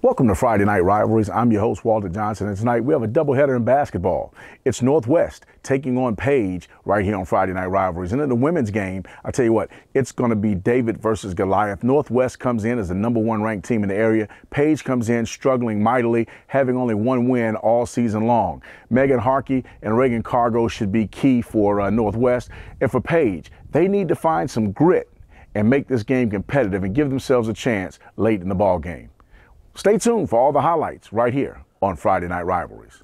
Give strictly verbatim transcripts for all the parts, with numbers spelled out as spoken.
Welcome to Friday Night Rivalries. I'm your host, Walter Johnson, and tonight we have a doubleheader in basketball. It's Northwest taking on Page right here on Friday Night Rivalries. And in the women's game, I tell you what, it's going to be David versus Goliath. Northwest comes in as the number one ranked team in the area. Page comes in struggling mightily, having only one win all season long. Megan Harkey and Reagan Cargo should be key for uh, Northwest. And for Page, they need to find some grit and make this game competitive and give themselves a chance late in the ball game. Stay tuned for all the highlights right here on Friday Night Rivalries.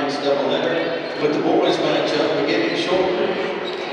tonight's doubleheader with the boys matchup beginning shortly.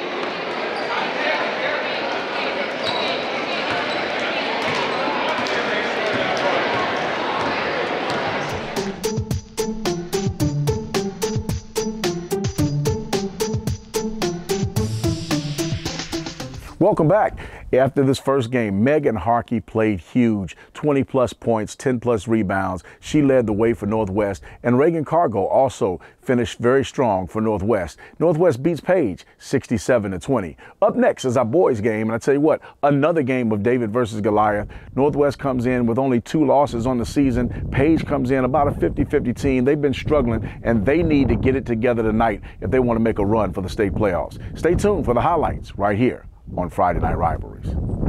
Welcome back. After this first game, Megan Harkey played huge, twenty plus points, ten plus rebounds. She led the way for Northwest, and Reagan Cargo also finished very strong for Northwest. Northwest beats Page sixty-seven to twenty. Up next is our boys game, and I tell you what, another game of David versus Goliath. Northwest comes in with only two losses on the season. Page comes in about a fifty fifty team. They've been struggling, and they need to get it together tonight if they want to make a run for the state playoffs. Stay tuned for the highlights right here on Friday Night Rivalries.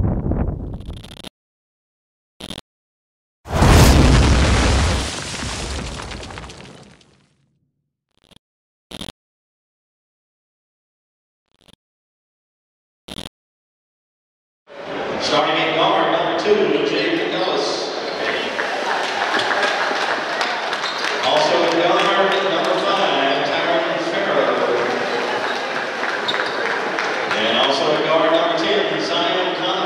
Starting at guard, number two, Jake Ellis. Also at guard, number five, Tyron Farrow. And also at guard, number ten, Zion Connor.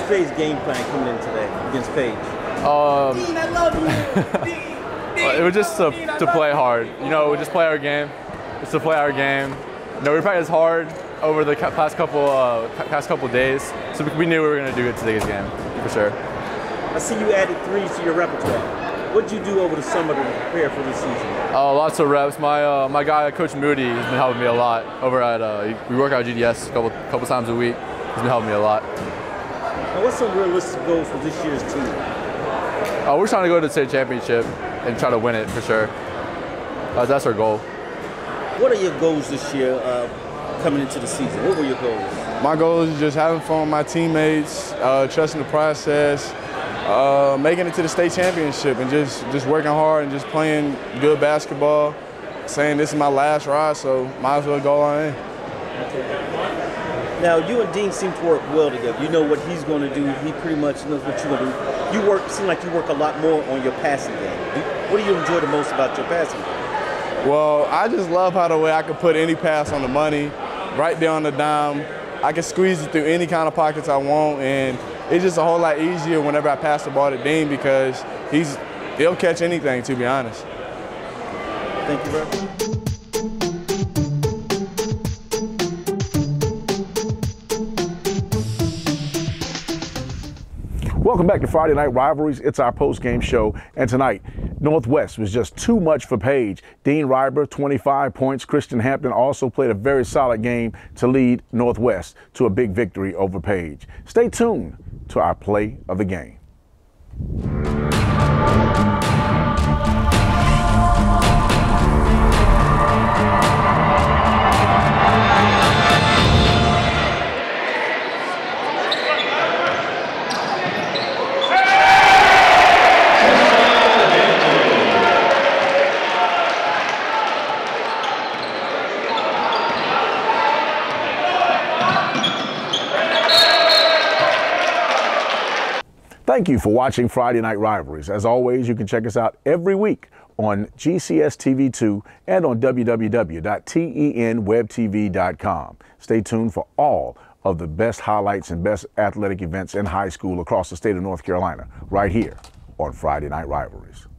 Jay's game plan coming in today against Page? Um, Dean, I love you. Dean, Dean, it was just to, Dean, to play hard. You know, we just play our game. Just to play our game. You know, we practiced hard over the past couple uh, past couple days, so we knew we were going to do it today's game for sure. I see you added threes to your repertoire. What did you do over the summer to prepare for this season? Uh, lots of reps. My uh, my guy, Coach Moody, has been helping me a lot over at. Uh, we work out at G D S a couple couple times a week. He's been helping me a lot. Now, what's some realistic goals for this year's team? Uh, we're trying to go to the state championship and try to win it for sure. Uh, that's our goal. What are your goals this year uh, coming into the season? What were your goals? My goal is just having fun with my teammates, uh, trusting the process, uh, making it to the state championship, and just, just working hard and just playing good basketball, saying this is my last ride, so might as well go on in. Okay. Now, you and Dean seem to work well together. You know what he's going to do. He pretty much knows what you're going to do. You work, seem like you work a lot more on your passing game. What do you enjoy the most about your passing game? Well, I just love how the way I can put any pass on the money, right there on the dime. I can squeeze it through any kind of pockets I want, and it's just a whole lot easier whenever I pass the ball to Dean because he's he'll catch anything, to be honest. Thank you, bro. Welcome back to Friday Night Rivalries. It's our post-game show, and tonight, Northwest was just too much for Page. Dean Reiber, twenty-five points. Christian Hampton also played a very solid game to lead Northwest to a big victory over Page. Stay tuned to our play of the game. Thank you for watching Friday Night Rivalries. As always, you can check us out every week on G C S T V two and on w w w dot ten web t v dot com. Stay tuned for all of the best highlights and best athletic events in high school across the state of North Carolina right here on Friday Night Rivalries.